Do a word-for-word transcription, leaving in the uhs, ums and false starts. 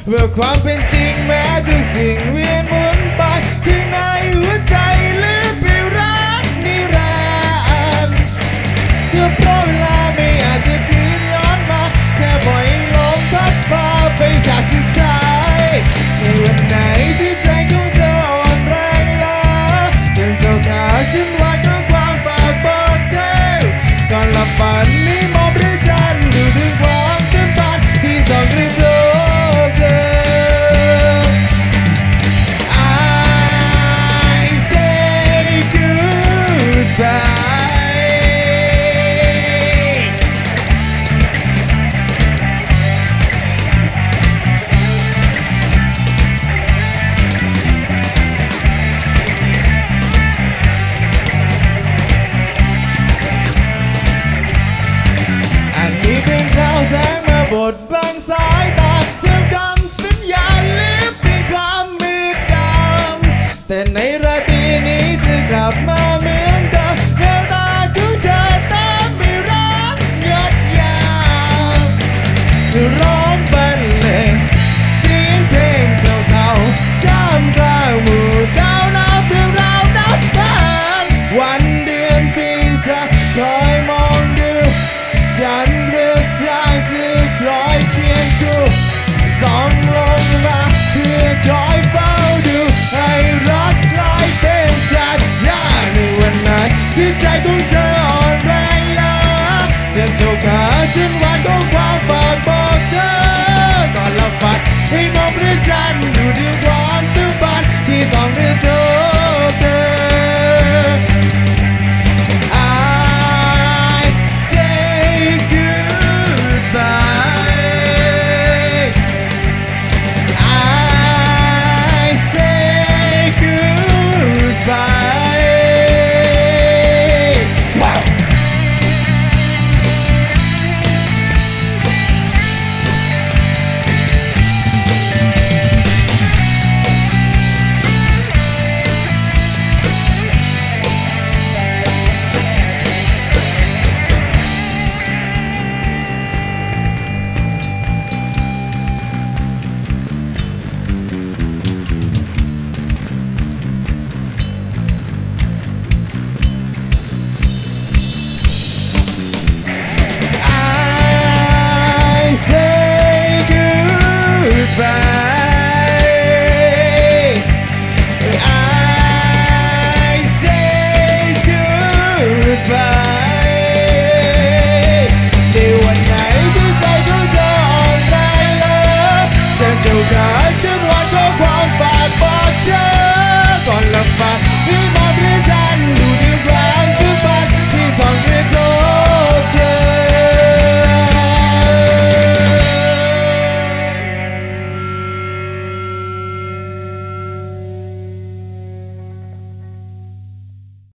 เพื่อความเป็นจริงแม้ทุกสิ่งเวียนหมุนไปข้างในหัวใจลืมไปรักนิรันดร์เพื่อเพราะเวลาไม่อาจจะคืนย้อนมาแค่ปล่อยลมพัดพาไปจากสุดท้ายในวันไหนที่ใจของเธออ่อนแรงล้าจนเจ้าขาฉันวาดข้อความฝากบอกเธอก่อนหลับฝันนี้มองพระจันทร์ดูถึงความเต็มฝันที่ส่องกระทบเธอ I say goodbyeอันนี้เป็นข่าวแสงมาบดบังสายตาเท่าคำสัญญาลืมเป็นความมืดดำแต่ในราตรีนี้จะกลับมาเหมือนเดิมแววตาของเธอตามไม่รักยอดยาวร้องบรรเลงเสียงเพลงเศร้าๆท่ามกลางหมู่ดาวนับถึงเรานับผ่านวันเดือนปีจะคอยมองดูฉันเลือกทางจะคอยเคียงคู่ส่องลงมาเพื่อคอยเฝ้าดูให้รักกลายเป็นสัจจาในวันนั้นที่ใจของเธออ่อนแรงล้าเจ็บเจ้าขาฉันวาดข้อความฝากบอกเธอก่อนหลับฝันให้มองพระจันทร์ดูด้วยความตื้นฝันที่ส่องเพื่อเธอ